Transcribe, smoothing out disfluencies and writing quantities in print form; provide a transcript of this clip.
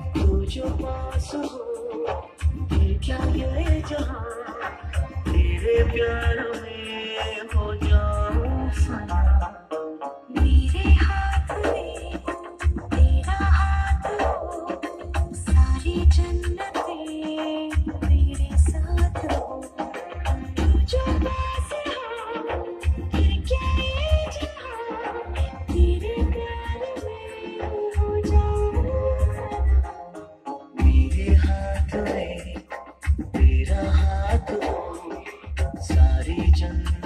तू जो पास हो फिर क्या ये जहां, तेरे प्यार में हो जाऊं फना। मेरे हाथ में तेरा हाथ हो, सारी जन्नतें तेरे साथ हो। तू जो पास हो फिर क्या ये जहां, तेरे प्यार में हो जाऊं फना। मेरे हाथ में तेरा हाथ हो, सारी जन्नत